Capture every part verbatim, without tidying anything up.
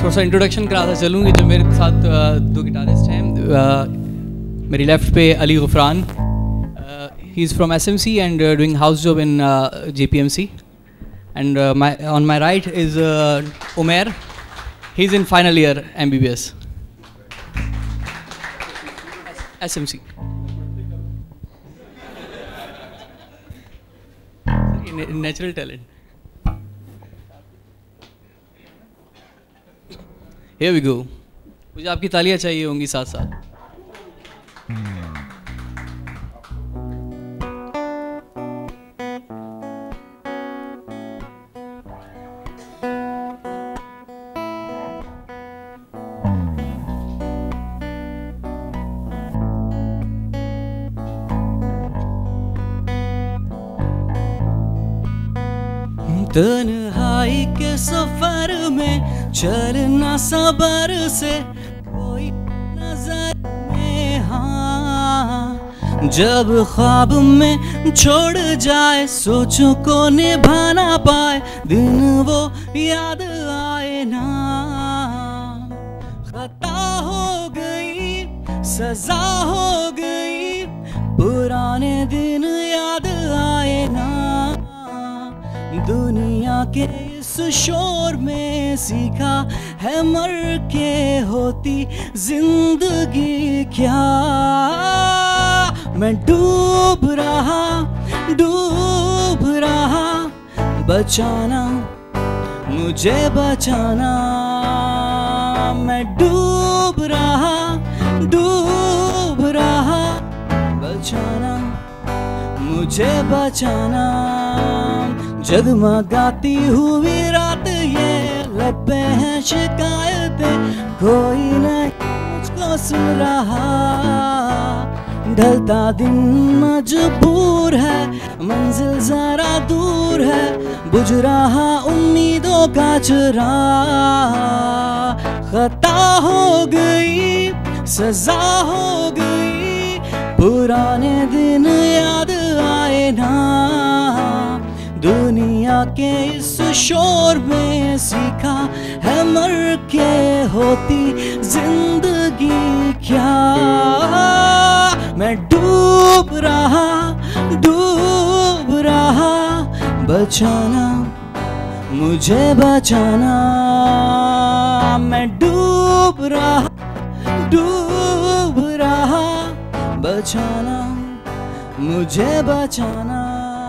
थोड़ा सा इंट्रोडक्शन कराता चलूँ कि जो मेरे साथ दो गिटारिस्ट हैं, मेरी लेफ्ट पे Ali Gufran, he is from S M C and doing house job in J P M C, and on my right is Umer, he is in final year M B B S S M C. Natural talent. Here we go. मुझे आपकी तालियां चाहिए होंगी साथ साथ. तन्हाई के सफर में चलना सबर से कोई नजर में, हाँ जब ख्वाब में छोड़ जाए सोचों को निभाना पाए, दिन वो याद आए ना. खता हो गई सजा हो गई, पुराने दिन याद आए ना. दुनिया के इस शोर में सीखा है मर के होती जिंदगी क्या. मैं डूब रहा डूब रहा, बचाना मुझे बचाना. मैं डूब रहा डूब रहा, बचाना मुझे बचाना. जगमगाती हुई रात ये लब पे हैं शिकायतें, कोई नहीं मुझको सुन रहा. ढलता दिन मजबूर है, मंजिल जरा दूर है, बुझ रहा उम्मीदों का चिराग. खता हो गई सजा हो गई, पुराने दिन याद आए ना. दुनिया के इस शोर में सीखा है मर के होती जिंदगी क्या. मैं डूब रहा डूब रहा, बचाना मुझे बचाना. मैं डूब रहा डूब रहा, बचाना मुझे बचाना.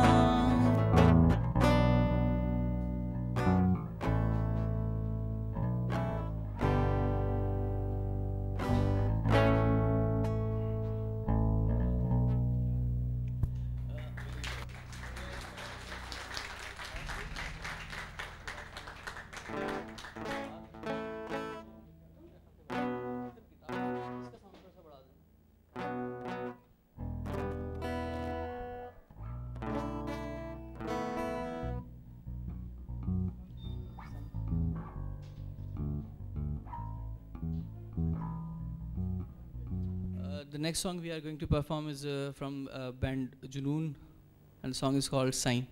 The next song we are going to perform is uh, from uh, band Junoon, and the song is called Sign.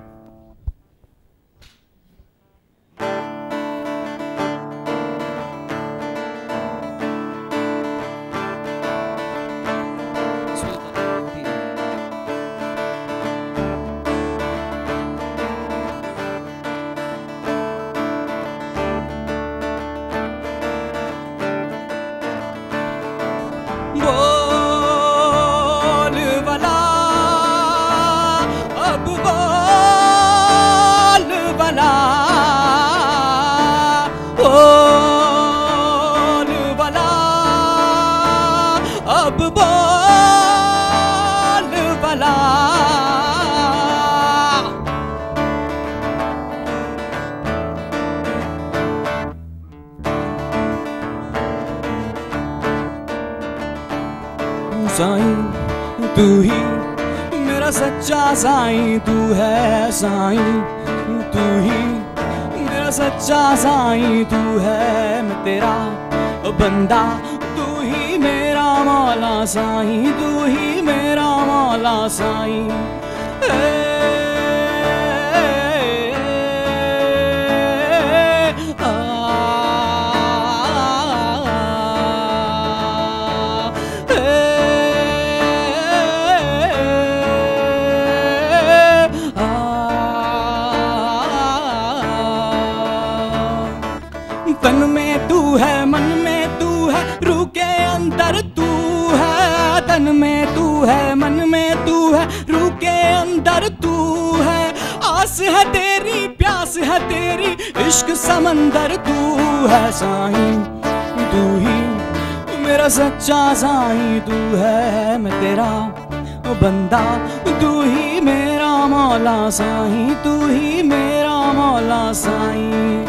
Sai तू ही मेरा सच्चा साईं, तू है साईं तू ही मेरा सच्चा साईं. तू है मैं तेरा बंदा, तू ही मेरा मौला साईं, तू ही मेरा मौला साईं. आ में तू है, मन में तू है, रूह के अंदर तू है। आस है तेरी, प्यास है तेरी, इश्क समंदर तू है साईं, तू ही मेरा सच्चा साईं, तू है मैं तेरा बंदा, तू ही मेरा मौला साईं, तू ही मेरा मौला साईं।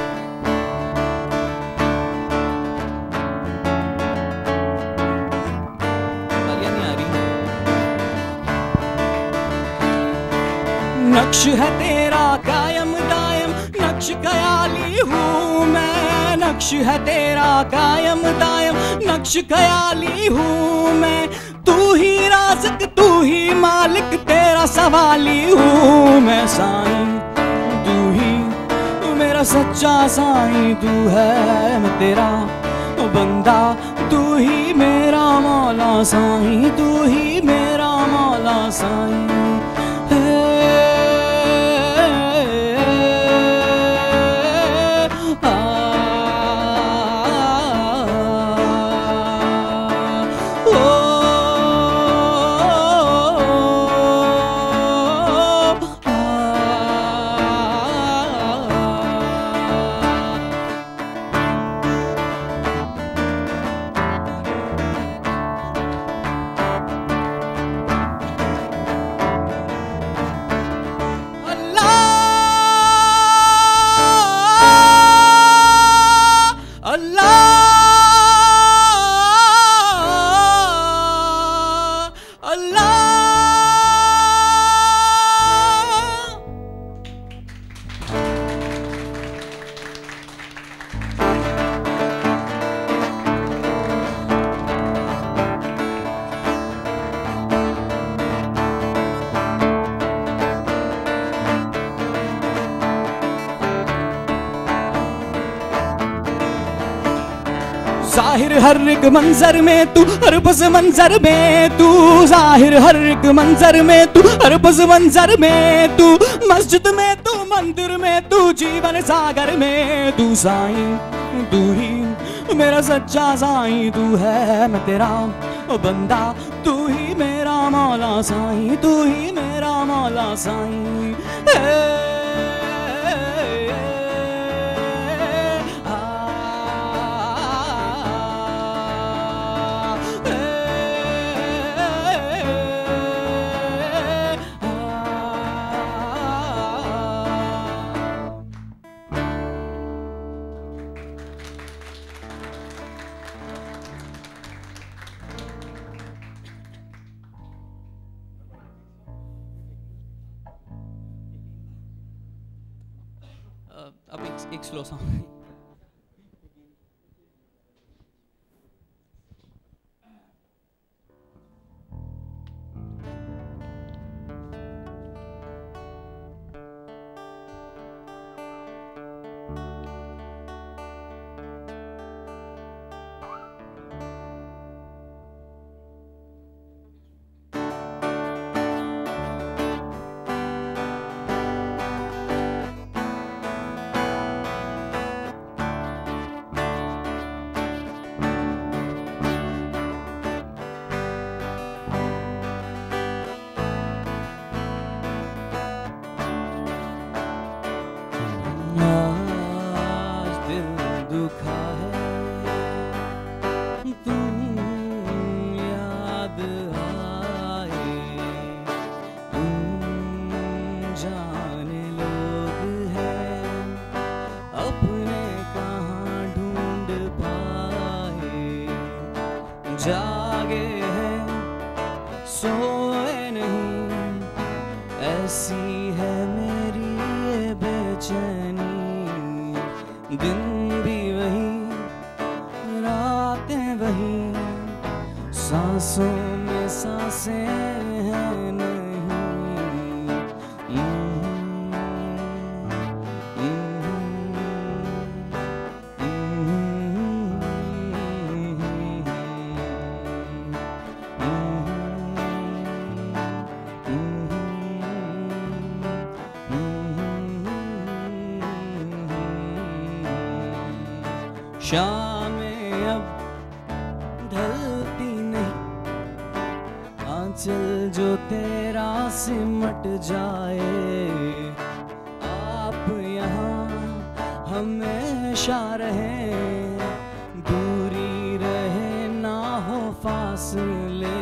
नक्श है तेरा कायम दायम, नक्श ख्याली हूँ मैं, नक्श है तेरा कायम दायम, नक्श ख्याली हूँ मैं। तू ही राज़िक, तू ही मालिक, तेरा सवाली हूँ मैं साईं, तू ही मेरा सच्चा साईं, तू है मैं तेरा बंदा, तू ही मेरा मौला साईं, तू ही मेरा मौला साईं। ज़ाहिर हर एक मंजर में तू, हर बस मंजर में तू, ज़ाहिर हर एक मंजर में तू, हर बस मंजर में तू, मस्जिद में तू, मंदिर में तू, जीवन सागर में तू साईं, तू ही मेरा सच्चा साईं, तू है मैं तेरा बंदा, तू ही मेरा मौला साईं, तू ही मेरा मौला साईं। अब एक, एक स्लो सॉन्ग। जागे हैं सोए नहीं, ऐसी है मेरी ये बेचैनी, दिन भी वही रातें वही, सांसों में सांसें हैं नहीं। शामें अब ढलती नहीं, आंचल जो तेरा सिमट जाए, आप यहाँ हमेशा रहे, दूरी रहे ना हो फासले।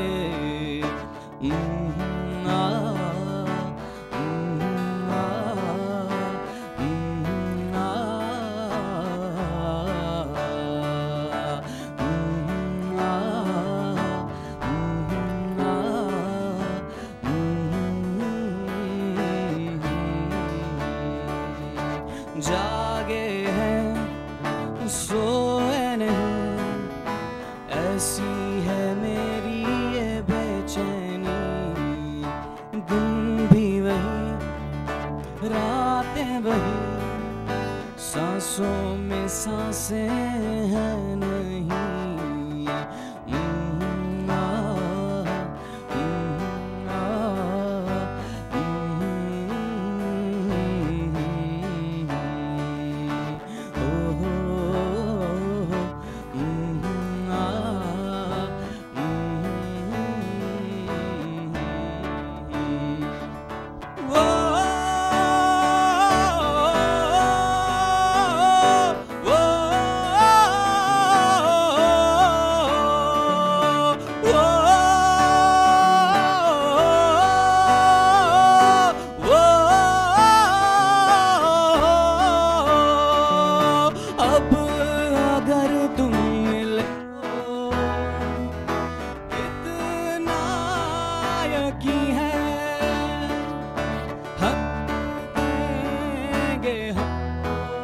जागे हैं सोए नहीं, ऐसी है मेरी ये बेचैनी। दिन भी वही, रातें वही, सांसों में सांसें हैं नहीं। अब अगर तुम मिले हो, इतना यकीन है, हक देंगे हम,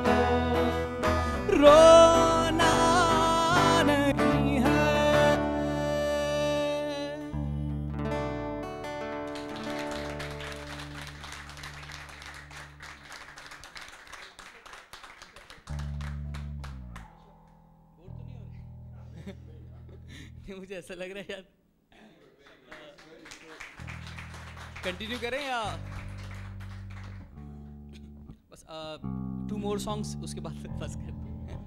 रोना नहीं है। मुझे ऐसा लग रहा है यार, कंटिन्यू करें या बस टू मोर सॉन्ग्स उसके बाद बस कर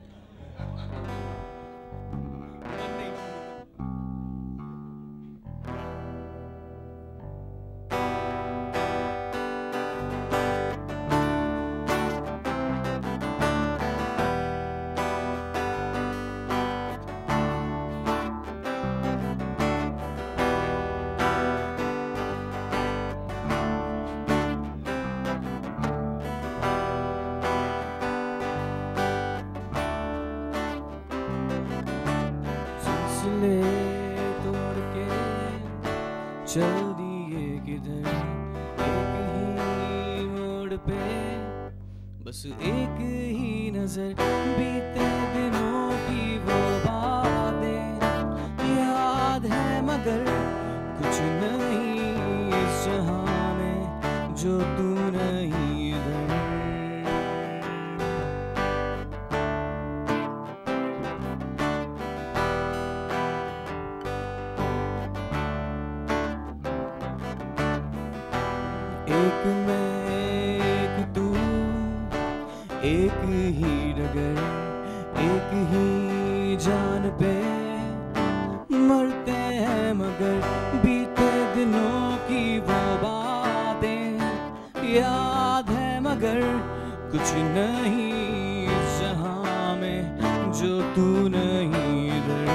तोड़ के चल दिए किधर, एक ही मोड़ पे बस एक ही नजर, बीते दिनों की वो बातें याद है मगर कुछ नहीं इस जहां में जो तू नहीं इधर। एक मैं एक तू, एक ही डगर, एक ही जान पे मरते हैं मगर बीते दिनों की वो बातें याद है मगर कुछ नहीं इस जहां में जो तू नहीं इधर।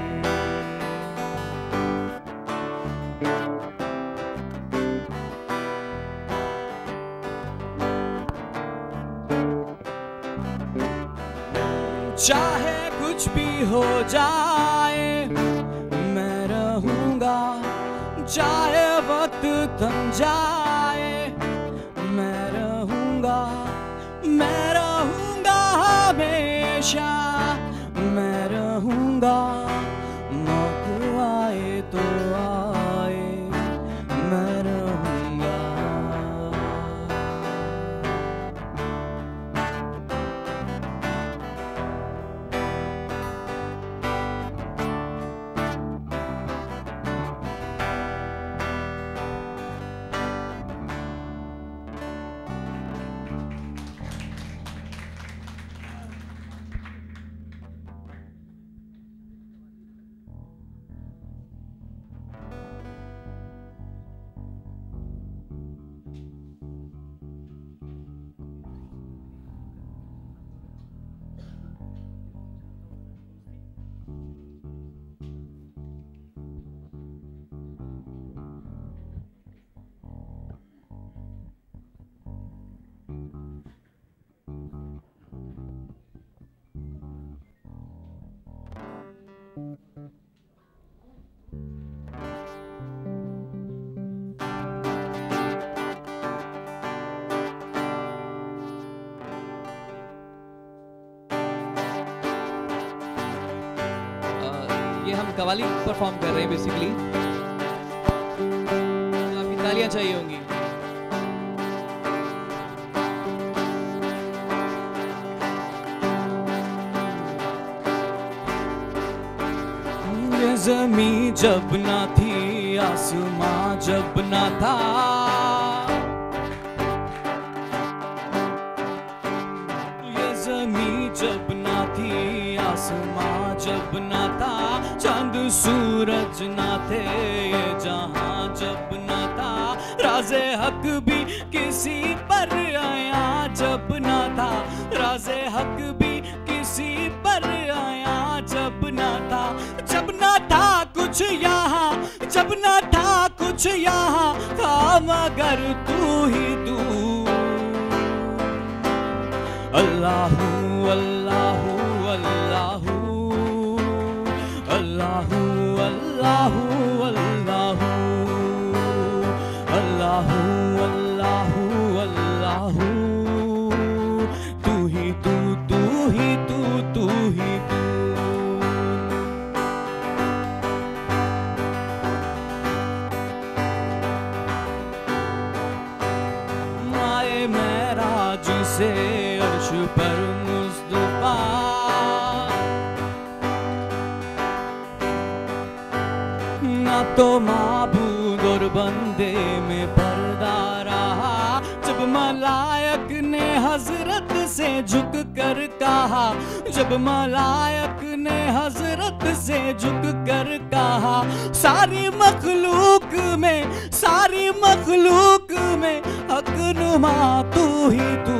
चाहे कुछ भी हो जाए मैं रहूंगा, चाहे वक्त थम जाए मैं रहूंगा, मैं रहूंगा हमेशा, मैं रहूंगा। मौत आए तो आए मैं रहूंगा। कवाली परफॉर्म कर रहे हैं बेसिकली, आपकी तालियां चाहिए होंगी। ये ज़मीं जब ना थी, आसमां जब ना था, ये ज़मीं जब ना थी, आसमां जब ना था, चांद सूरज ना थे, ये जहां जब ना था, राज़े हक भी किसी पर आया जब ना था, राज़े हक भी किसी पर आया जब ना था, जब ना था कुछ यहाँ, जब ना था कुछ यहाँ, था मगर तू ही तू। अल्लाहू अल्लाहू अल्लाहू अल्लाहू अल्लाहू अल्लाहू अल्लाहू अल्लाहू अल्लाहू, तू ही तू, तू ही तू, तू ही तू। आए महराज से अर्श पर मुस्तफा, ना तो माबूद और बंदे में पर्दा रहा, जब मलायक ने हजरत से झुक कर कहा, जब मलायक ने हजरत से झुक कर कहा, सारी मखलूक में, सारी मखलूक में हक नुमा तू ही तू।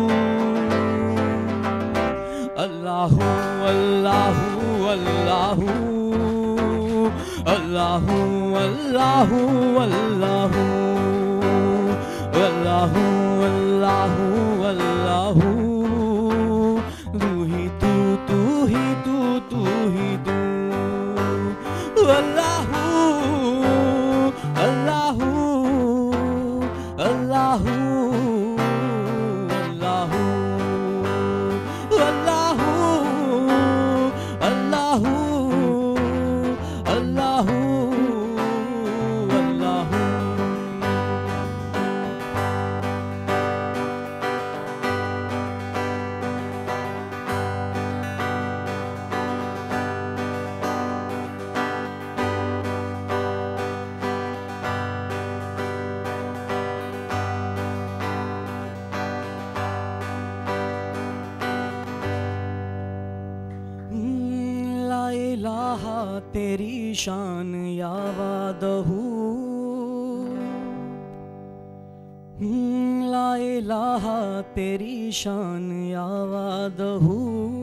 अल्लाहू अल्लाहू अल्लाहू अल्लाहू अल्लाहू अल्लाहू अल्लाहू अल्लाहू अल्लाहू, तू ही तू, तू ही तू, तू ही तू। अल्लाहू अल्लाहू अल्लाहू अल्लाहू अल्लाहू अल्लाहू अल्लाहू अल्लाहू। ला इलाहा तेरी शान यावादहू, ला इलाहा तेरी शान यावादहू,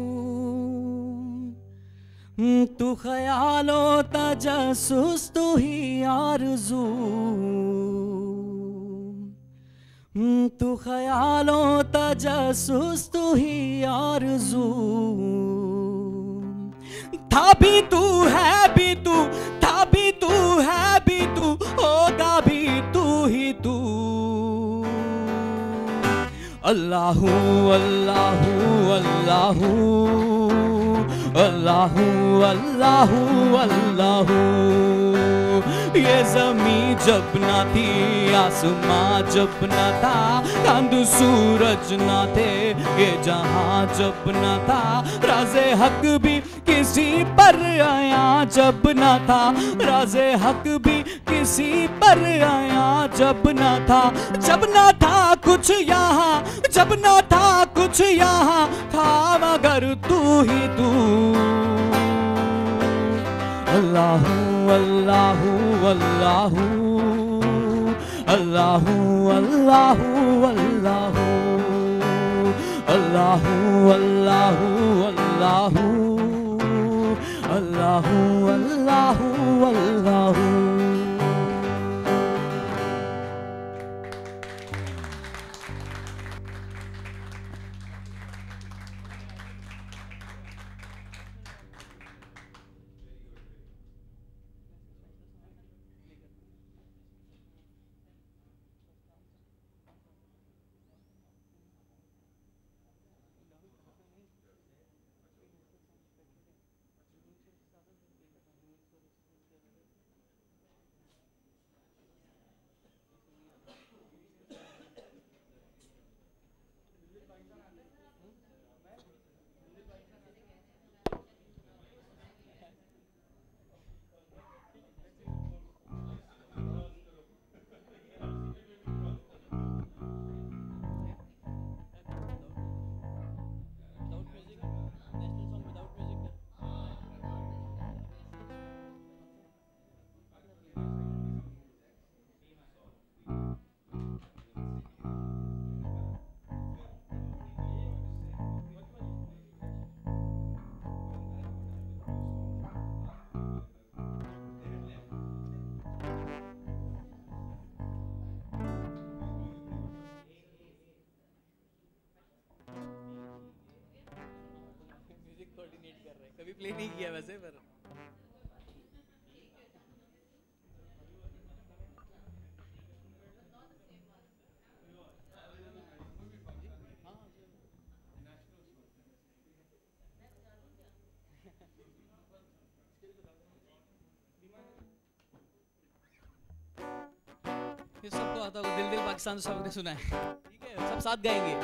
तू ख्यालो तजस्सुस तू ही आरज़ू, तू ख्यालो तजस्सुस तू ही आरज़ू, था भी तू है भी तू, था भी तू है भी तू, होगा भी तू ही तू। अल्लाहू अल्लाहू अल्लाहू अल्लाहू अल्लाहू अल्लाहू, ये ज़मीं जब ना थी, आसमां जब ना था, चांद सूरज ना थे, ये जहां जब ना था, राज़े हक भी किसी पर आया जब ना था, राज़े हक भी किसी पर आया जब ना था, जब ना था कुछ यहाँ, जब ना था कुछ यहाँ, था मगर तू ही तू। अल्लाहू अल्लाहू अल्लाहू अल्लाहू अल्लाहू अल्लाहू अल्लाहू अल्लाहू अल्लाहू अल्लाहू अल्लाहू अल्लाहू। कभी प्ले नहीं किया वैसे पर ये सबको आता होगा, दिल दिल पाकिस्तान तो सबने सुना है, ठीक है सब साथ गाएंगे।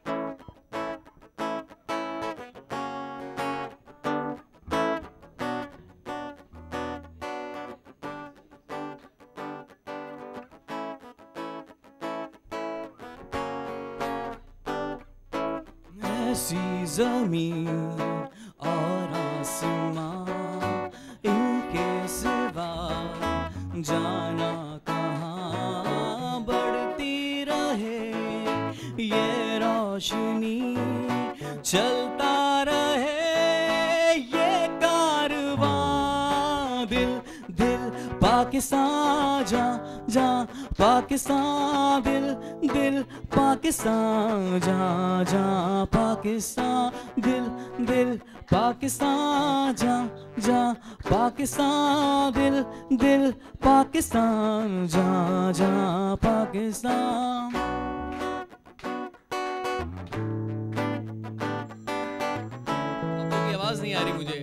ऐसी ज़मीन और आसमां इनके सिवा जाना कहाँ, बढ़ती रहे ये रोशनी, चलता रहे ये कारवां, दिल दिल पाकिस्तान जा जा पाकिस्तान, दिल दिल पाकिस्तान जा जा पाकिस्तान, दिल दिल पाकिस्तान जा जा पाकिस्तान, दिल दिल पाकिस्तान जा जा पाकिस्तान। आपकी आवाज नहीं आ रही मुझे।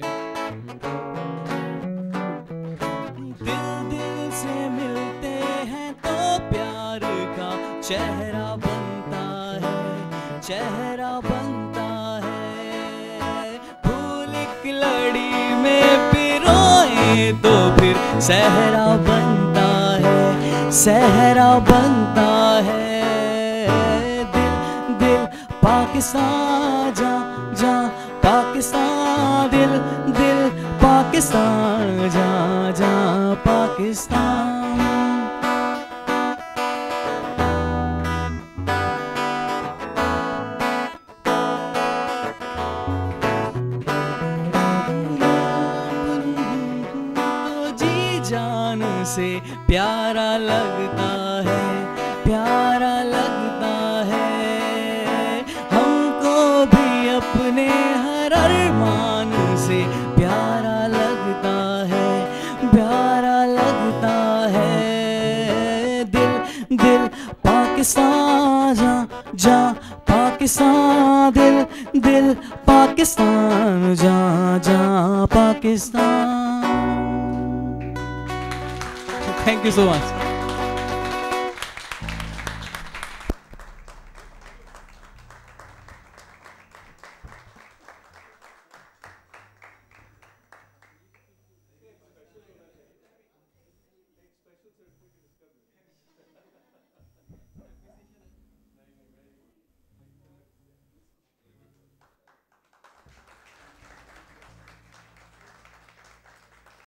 दिल दिल से मिलते हैं तो प्यार का चेहरा बनता है, चेहरा बनता है, फूल की लड़ी में पिरोए तो फिर सहरा बनता है, सहरा बनता है, दिल दिल पाकिस्तान जा जा पाकिस्तान, दिल दिल पाकिस्तान जा जा पाकिस्तान। जान से प्यारा लगता है, प्यारा लगता है, हमको भी अपने हर अरमान से प्यारा लगता है, प्यारा लगता है, दिल दिल पाकिस्तान जा जा पाकिस्तान, दिल दिल पाकिस्तान जा जा Pakistan. Thank you so much.